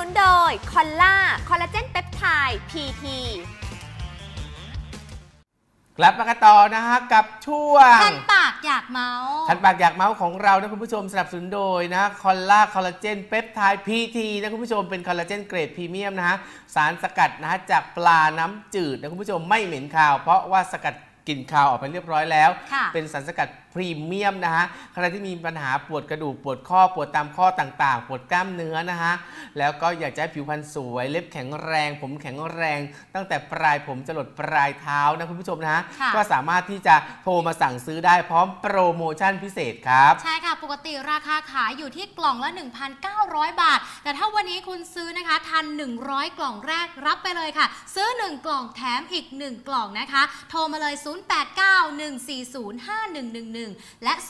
โดยคอลล่าคอลลาเจนเปปไทด์พีทีกลับมากันต่อนะฮะกับช่วงคันปากอยากเมาส์คันปากอยากเมาส์ของเรานะคุณผู้ชมสนับสนุนโดยนะคอลล่าคอลลาเจนเปปไทด์พีทีนะคุณผู้ชมเป็นคอลลาเจนเกรดพรีเมียมนะฮะสารสกัดนะฮะจากปลาน้ำจืดนะคุณผู้ชมไม่เหม็นคาวเพราะว่าสกัดกลิ่นคาวออกไปเรียบร้อยแล้วเป็นสารสกัดพรีเมียมนะฮะใครที่มีปัญหาปวดกระดูกปวดข้อปวดตามข้อต่างๆปวดกล้ามเนื้อนะฮะแล้วก็อยากจะให้ผิวพรรณสวยเล็บแข็งแรงผมแข็งแรงตั้งแต่ปลายผมจรดปลายเท้านะคุณผู้ชมนะฮะก็สามารถที่จะโทรมาสั่งซื้อได้พร้อมโปรโมชั่นพิเศษครับใช่ค่ะปกติราคาขายอยู่ที่กล่องละ 1,900 บาทแต่ถ้าวันนี้คุณซื้อนะคะทัน100กล่องแรกรับไปเลยค่ะซื้อ1กล่องแถมอีก1กล่องนะคะโทรมาเลย0891405111และ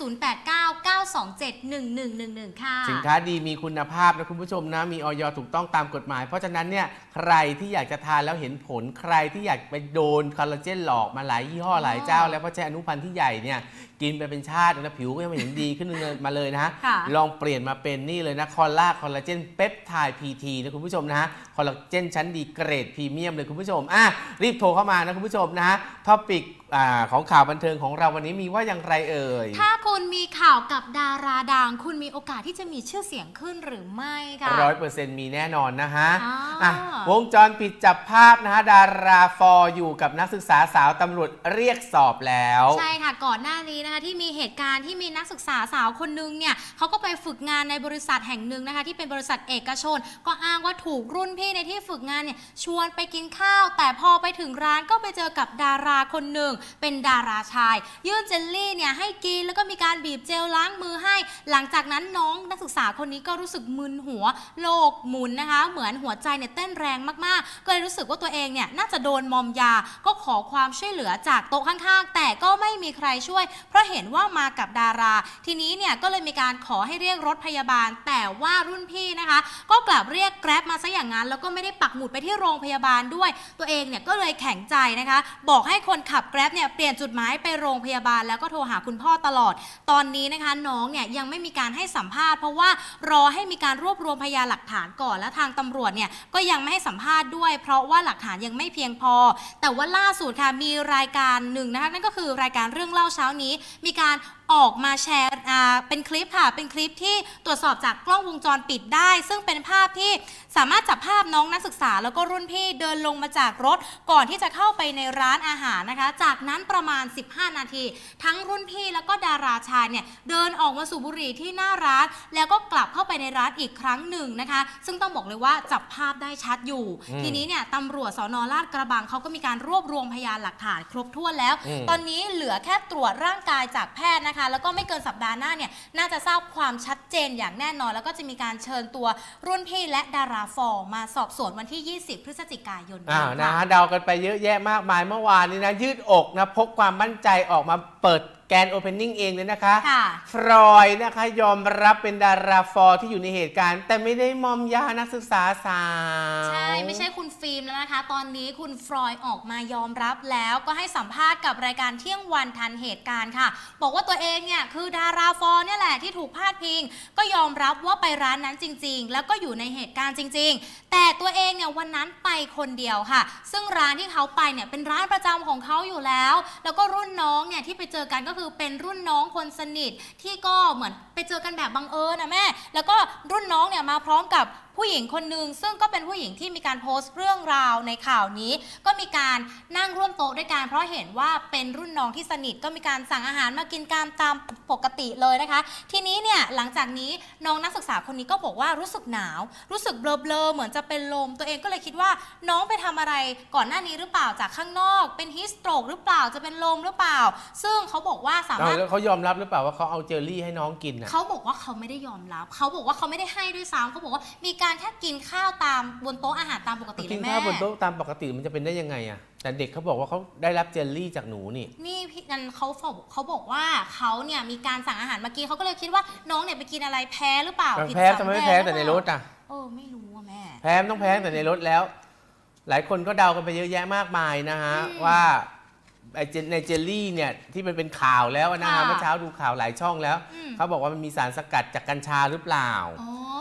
0899271111ค่ะสินค้าดีมีคุณภาพนะคุณผู้ชมนะมีอย.ถูกต้องตามกฎหมายเพราะฉะนั้นเนี่ยใครที่อยากจะทานแล้วเห็นผลใครที่อยากไปโดนคอลลาเจนหลอกมาหลายยี่ห้อหลายเจ้าแล้วเพราะใช้อนุพันธ์ที่ใหญ่เนี่ยกินไปเป็นชาตินะผิวก็ยังไม่เห็นดีขึ้นมาเลยนะฮะลองเปลี่ยนมาเป็นนี่เลยนะคอลลาเจนเปปไทด์พีทีนะคุณผู้ชมนะฮะคอลลาเจนชั้นดีเกรดพรีเมียมเลยคุณผู้ชมรีบโทรเข้ามานะคุณผู้ชมนะฮะท็อปิกของข่าวบันเทิงของเราวันนี้มีว่าอย่างไรเอ่ยถ้าคุณมีข่าวกับดาราดังคุณมีโอกาสที่จะมีชื่อเสียงขึ้นหรือไม่ค่ะ 100%มีแน่นอนนะฮะวงจรปิดจับภาพนะฮะดาราฟออยู่กับนักศึกษาสาวตำรวจเรียกสอบแล้วใช่ค่ะก่อนหน้านี้นะคะที่มีเหตุการณ์ที่มีนักศึกษาสาวคนนึงเนี่ยเขาก็ไปฝึกงานในบริษัทแห่งหนึ่งนะคะที่เป็นบริษัทเอกชนก็อ้างว่าถูกรุ่นพี่ในที่ฝึกงานเนี่ยชวนไปกินข้าวแต่พอไปถึงร้านก็ไปเจอกับดาราคนหนึ่งเป็นดาราชายยื่นเจลลี่เนี่ยให้กินแล้วก็มีการบีบเจลล้างมือให้หลังจากนั้นน้องนักศึกษาคนนี้ก็รู้สึกมึนหัวโลกหมุนนะคะเหมือนหัวใจเนี่ยเต้นแรงมากๆก็เลยรู้สึกว่าตัวเองเนี่ยน่าจะโดนมอมยาก็ขอความช่วยเหลือจากโต๊ะข้างๆแต่ก็ไม่มีใครช่วยเพราะเห็นว่ามากับดาราทีนี้เนี่ยก็เลยมีการขอให้เรียกรถพยาบาลแต่ว่ารุ่นพี่นะคะก็กลับเรียกแกร็บมาซะอย่างนั้นแล้วก็ไม่ได้ปักหมุดไปที่โรงพยาบาลด้วยตัวเองเนี่ยก็เลยแข็งใจนะคะบอกให้คนขับแกร็บเนี่ยเปลี่ยนจุดหมายไปโรงพยาบาลแล้วก็โทรหาคุณพ่อตลอดตอนนี้นะคะน้องเนี่ยยังไม่มีการให้สัมภาษณ์เพราะว่ารอให้มีการรวบรวมพยานหลักฐานก่อนและทางตำรวจเนี่ยก็ยังไม่ให้สัมภาษณ์ด้วยเพราะว่าหลักฐานยังไม่เพียงพอแต่ว่าล่าสุดค่ะมีรายการหนึ่งนะคะนั่นก็คือรายการเรื่องเล่าเช้านี้มีการออกมาแชร์เป็นคลิปค่ะเป็นคลิปที่ตรวจสอบจากกล้องวงจรปิดได้ซึ่งเป็นภาพที่สามารถจับภาพน้องนักศึกษาแล้วก็รุ่นพี่เดินลงมาจากรถก่อนที่จะเข้าไปในร้านอาหารนะคะจากนั้นประมาณ15นาทีทั้งรุ่นพี่แล้วก็ดาราชายเนี่ยเดินออกมาสูบบุหรี่ที่หน้าร้านแล้วก็กลับเข้าไปในร้านอีกครั้งหนึ่งนะคะซึ่งต้องบอกเลยว่าจับภาพได้ชัดอยู่ทีนี้เนี่ยตำรวจสน.ลาดกระบังเขาก็มีการรวบรวมพยานหลักฐานครบถ้วนแล้วตอนนี้เหลือแค่ตรวจร่างกายจากแพทย์นะคะแล้วก็ไม่เกินสัปดาห์หน้าเนี่ยน่าจะทราบความชัดเจนอย่างแน่นอนแล้วก็จะมีการเชิญตัวรุ่นพี่และดาราฟอร์มาสอบสวนวันที่20พฤศจิกายนนะเดากันไปเยอะแยะมากมายเมื่อวานนี้นะยืดอกนะพกความมั่นใจออกมาเปิดแกนโอเพนนิ่งเองเลยนะคะฟรอยนะคะยอมรับเป็นดาราฟอร์ที่อยู่ในเหตุการณ์แต่ไม่ได้มอมยานักศึกษาสาวใช่ไม่ใช่คุณฟิล์มแล้วนะคะตอนนี้คุณฟรอยออกมายอมรับแล้วก็ให้สัมภาษณ์กับรายการเที่ยงวันทันเหตุการณ์ค่ะบอกว่าตัวเองเนี่ยคือดาราฟอร์เนี่ยแหละที่ถูกพาดพิงก็ยอมรับว่าไปร้านนั้นจริงๆแล้วก็อยู่ในเหตุการณ์จริงๆแต่ตัวเองเนี่ยวันนั้นไปคนเดียวค่ะซึ่งร้านที่เขาไปเนี่ยเป็นร้านประจำของเขาอยู่แล้วแล้วก็รุ่นน้องเนี่ยที่ไปเจอกันก็คือเป็นรุ่นน้องคนสนิทที่ก็เหมือนไปเจอกันแบบบังเอิญนะแม่แล้วก็รุ่นน้องเนี่ยมาพร้อมกับผู้หญิงคนหนึ่งซึ่งก็เป็นผู้หญิงที่มีการโพสต์เรื่องราวในข่าวนี้ก็มีการนั่งร่วมโต๊ะด้วยกันเพราะเห็นว่าเป็นรุ่นน้องที่สนิทก็มีการสั่งอาหารมากินกันตามปกติเลยนะคะทีนี้เนี่ยหลังจากนี้น้องนักศึกษาคนนี้ก็บอกว่ารู้สึกหนาวรู้สึกเบลอๆเหมือนจะเป็นลมตัวเองก็เลยคิดว่าน้องไปทำอะไรก่อนหน้านี้หรือเปล่าจากข้างนอกเป็นฮีสโตรกหรือเปล่าจะเป็นลมหรือเปล่าซึ่งเขาบอกว่าสามารถเขายอมรับหรือเปล่าว่าเขาเอาเจลลี่ให้น้องกินเขาบอกว่าเขาไม่ได้ยอมรับเขาบอกว่าเขาไม่ได้ให้ด้วยซ้ำเขาบอกว่ามีการแค่กินข้าวตามบนโต๊ะอาหารตามปกติเลยแม่กินข้าวบนโต๊ะตามปกติมันจะเป็นได้ยังไงอะแต่เด็กเขาบอกว่าเขาได้รับเจลลี่จากหนูนี่พี่นันเขาบอกว่าเขาเนี่ยมีการสั่งอาหารมากินเขาก็เลยคิดว่าน้องเนี่ยไปกินอะไรแพ้หรือเปล่าแพ้ทำไมไม่แพ้แต่ในรถอะไม่รู้อะแม่แพ้ต้องแพ้แต่ในรถแล้วหลายคนก็เดากันไปเยอะแยะมากมายนะฮะว่าในเจลลี่เนี่ยที่มันเป็นข่าวแล้วนะฮะเมื่อเช้าดูข่าวหลายช่องแล้วเขาบอกว่ามันมีสารสกัดจากกัญชาหรือเปล่าม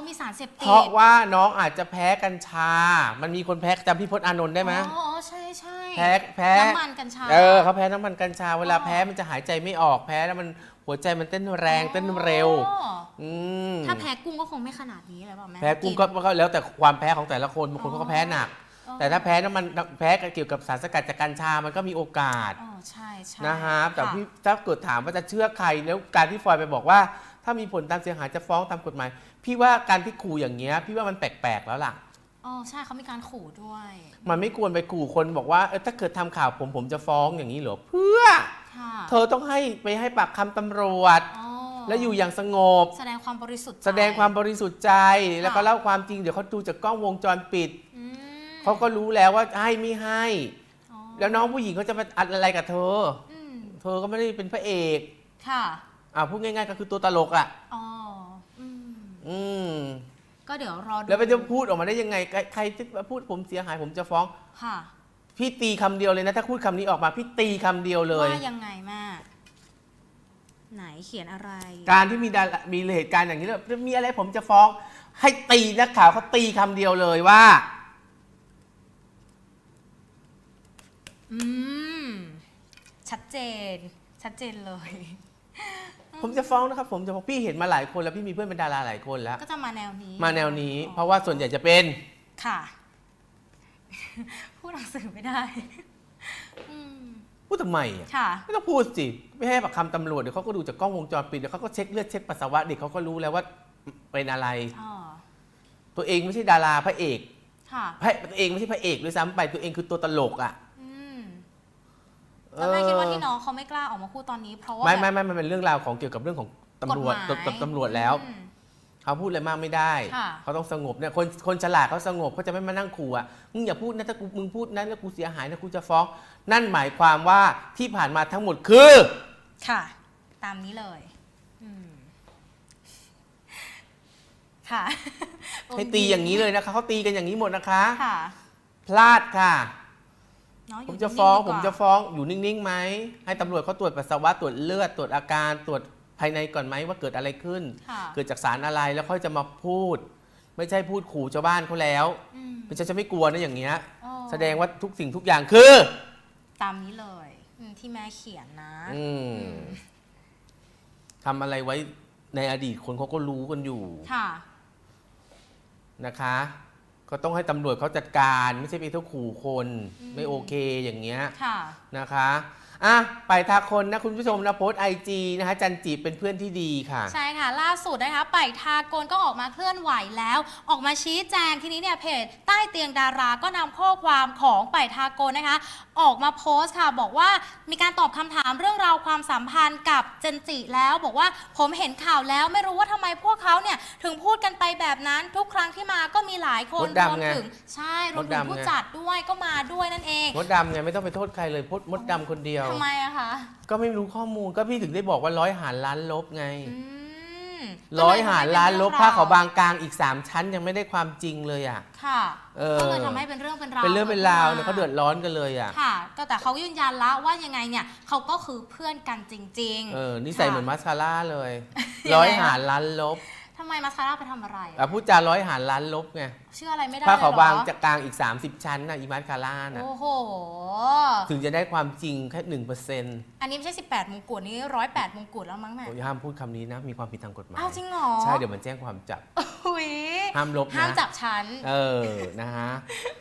มีสารเสพติดเพราะว่าน้องอาจจะแพ้กัญชา มันมีคนแพ้จำพี่พจน์อานนท์ได้ไหมอ๋อใช่ใช่แพ้น้ำมันกัญชาเขาแพ้น้ำมันกัญชาเวลาแพ้มันจะหายใจไม่ออกแพ้แล้วมันหัวใจมันเต้นแรงเต้นเร็วถ้าแพ้กุ้งก็คงไม่ขนาดนี้เลยเปล่าแม่แพ้กุ้งก็แล้วแต่ความแพ้ของแต่ละคนบางคนเขาก็แพ้หนักแต่ถ้าแพ้น้ำมันแพ้เกี่ยวกับสารสกัดจากกัญชามันก็มีโอกาสใช่นะฮะแต่พี่ถ้าเกิดถามว่าจะเชื่อใครแล้วการที่ฟอยไปบอกว่าถ้ามีผลตามเสียหายจะฟ้องตามกฎหมายพี่ว่าการที่ขู่อย่างเงี้ยพี่ว่ามันแปลกๆแล้วล่ะใช่เขามีการขู่ด้วยมันไม่ควรไปขู่คนบอกว่าถ้าเกิดทำข่าวผมจะฟ้องอย่างนี้เหรอเพื่อเธอต้องให้ปากคำตำรวจแล้วอยู่อย่างสงบแสดงความบริสุทธิ์ใจแล้วก็เล่าความจริงเดี๋ยวเขาดูจากกล้องวงจรปิดเขาก็รู้แล้วว่าให้ไม่ให้แล้วน้องผู้หญิงเขาจะมาอะไรกับเธอเธอก็ไม่ได้เป็นพระเอกค่ะพูดง่ายๆก็คือตัวตลกก็เดี๋ยวรอดูแล้วไปจะพูดออกมาได้ยังไงใครที่พูดผมเสียหายผมจะฟ้องค่ะพี่ตีคำเดียวเลยนะถ้าพูดคำนี้ออกมาพี่ตีคำเดียวเลยว่ายังไงแม่ไหนเขียนอะไรการที่มีเหตุการณ์อย่างนี้แล้วมีอะไรผมจะฟ้องให้ตีนักข่าวเขาตีคำเดียวเลยว่าชัดเจนเลยผมจะฟ้องนะครับผมจะฟ้องพี่เห็นมาหลายคนแล้วพี่มีเพื่อนเป็นดาราหลายคนแล้วก็จะมาแนวนี้เพราะว่าส่วนใหญ่จะเป็นค่ะพูดหนังสือไม่ได้พูดทำไมไม่ต้องพูดสิไม่ให้ปากคำตำรวจเดี๋ยวเขาก็ดูจากกล้องวงจรปิดเดี๋ยวเขาก็เช็คเลือดเช็คปัสสาวะเด็กเขาก็รู้แล้วว่าเป็นอะไรตัวเองไม่ใช่ดาราพระเอกตัวเองไม่ใช่พระเอกด้วยซ้ำไปตัวเองคือตัวตลกแล้วแม่คิดว่าที่น้องเขาไม่กล้าออกมาพูดตอนนี้เพราะว่าไม่มันเป็นเรื่องราวของเกี่ยวกับเรื่องของตำรวจแล้วเขาพูดอะไรมากไม่ได้เขาต้องสงบเนี่ยคนฉลาดเขาสงบเขาจะไม่มานั่งขู่มึงอย่าพูดนะถ้ามึงพูดนั้นแล้วกูเสียหายนะกูจะฟ้องนั่นหมายความว่าที่ผ่านมาทั้งหมดคือค่ะตามนี้เลยค่ะให้ตีอย่างนี้เลยนะคะเขาตีกันอย่างนี้หมดนะคะพลาดค่ะผมจะฟ้องอยู่นิ่งๆไหมให้ตำรวจเขาตรวจปัสสาวะตรวจเลือดตรวจอาการตรวจภายในก่อนไหมว่าเกิดอะไรขึ้นเกิดจากสารอะไรแล้วค่อยจะมาพูดไม่ใช่พูดขู่ชาวบ้านเขาแล้วไม่ใช่จะไม่กลัวนะอย่างเงี้ยแสดงว่าทุกสิ่งทุกอย่างคือตามนี้เลยที่แม่เขียนนะทำอะไรไว้ในอดีตคนเขาก็รู้กันอยู่นะคะก็ต้องให้ตำรวจเขาจัดการไม่ใช่ไปเท่าขู่คนไม่โอเคอย่างเงี้ยนะคะไปทาคนนะคุณผู้ชมนะโพสต์IGนะคะจันจิเป็นเพื่อนที่ดีค่ะใช่ค่ะล่าสุดนะคะไปทากลก็ออกมาเคลื่อนไหวแล้วออกมาชี้แจงทีนี้เนี่ยเพจใต้เตียงดาราก็นำข้อความของไปทากลนะคะออกมาโพสต์ค่ะบอกว่ามีการตอบคำถามเรื่องราวความสัมพันธ์กับเจนจิแล้วบอกว่าผมเห็นข่าวแล้วไม่รู้ว่าทำไมพวกเขาเนี่ยถึงพูดกันไปแบบนั้นทุกครั้งที่มาก็มีหลายคนรวมถึงใช่รวมถึงผู้จัดด้วยก็มาด้วยนั่นเองมดดำไงไม่ต้องไปโทษใครเลยมดดำคนเดียวทำไมอะคะก็ไม่รู้ข้อมูลก็พี่ถึงได้บอกว่า100 หารล้านลบไง100 หารล้านลบผ้าขาวบางกลางอีก3 ชั้นยังไม่ได้ความจริงเลยค่ะก็เลยทำให้เป็นเรื่องเป็นราวเนี่ยเขาเดือดร้อนกันเลยค่ะก็แต่เขายืนยันแล้วว่ายังไงเนี่ยเขาก็คือเพื่อนกันจริงๆนี่ใส่เหมือนมัสคาร่าเลย100 หารล้านลบทำไมมัสคาร่าไปทำอะไรพูดจา100 หารล้านลบไงเชื่ออะไรไม่ได้ผ้าขาวบางจากกลางอีก30 ชั้นนะอีมัสคาร่านะโอ้โหถึงจะได้ความจริงแค่ 1% อันนี้ไม่ใช่18 มงกุฎนี่108 มงกุฎแล้วมั้งแม่ห้ามพูดคำนี้นะมีความผิดทางกฎหมายจริงเหรอใช่เดี๋ยวมันแจ้งความจับห้ามลบนะห้ามจับฉันนะฮะ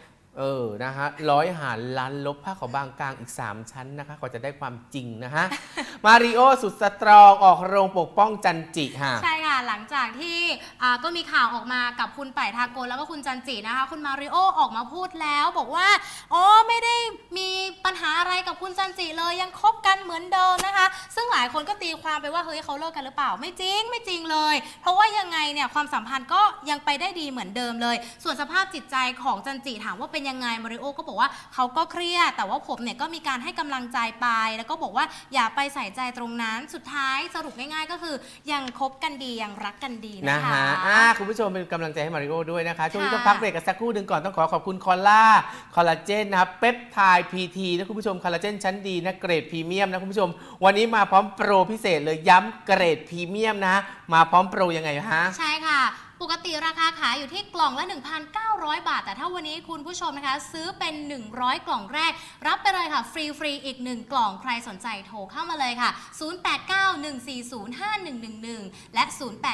100 หารล้านลบผ้าขาวบางกลางอีก3 ชั้นนะคะก็จะได้ความจริงนะฮะมาริโอสุดสตรองออกโรงปกป้องจันจิค่ะใช่ค่ะหลังจากที่ก็มีข่าวออกมากับคุณป่ายทากลแล้วก็คุณจันจินะคะคุณมาริโอออกมาพูดแล้วบอกว่าไม่ได้มีปัญหาอะไรกับคุณจันจิเลยยังคบกันเหมือนเดิมนะคะซึ่งหลายคนก็ตีความไปว่าเฮ้ยเขาเลิกกันหรือเปล่าไม่จริงเลยเพราะว่ายังไงเนี่ยความสัมพันธ์ก็ยังไปได้ดีเหมือนเดิมเลยส่วนสภาพจิตใจของจันจิถามว่าเป็นยังไงมาริโอก็บอกว่าเขาก็เครียดแต่ว่าผมเนี่ยก็มีการให้กำลังใจไปแล้วก็บอกว่าอย่าไปใส่ใจตรงนั้นสุดท้ายสรุปง่ายๆก็คือยังคบกันดียังรักกันดีนะคะคุณผู้ชมเป็นกำลังใจให้มาริโอด้วยนะคะช่วงนี้ต้องพักเบรกกันสักครู่หนึ่งก่อนต้องขอบคุณคอลลาเจนนะครับเปปไทด์ PT นะคุณผู้ชมคอลลาเจนชั้นดีนะเกรดพรีเมียมนะคุณผู้ชมวันนี้มาพร้อมโปรพิเศษเลยย้ำเกรดพรีเมียมนะมาพร้อมโปรยังไงฮะใช่ค่ะปกติราคาขายอยู่ที่กล่องละ 1,900 บาทแต่ถ้าวันนี้คุณผู้ชมนะคะซื้อเป็น100กล่องแรกรับไปเลยค่ะฟรีอีก1กล่องใครสนใจโทรเข้ามาเลยค่ะ0891405111และ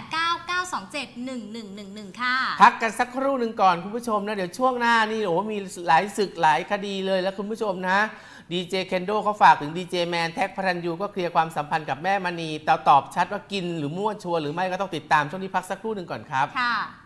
0899271111ค่ะพักกันสักครู่หนึ่งก่อนคุณผู้ชมนะเดี๋ยวช่วงหน้านี่โอ้มีหลายศึกหลายคดีเลยแล้วคุณผู้ชมนะดีเจเคนโดเขาฝากถึงดีเจแมนแท็กพระรันยูก็เคลียร์ความสัมพันธ์กับแม่มณีแต่ตอบชัดว่ากินหรือมั่วชัวร์หรือไม่ก็ต้องติดตามช่วงนี้พักสักครู่หนึ่งก่อนครับค่ะ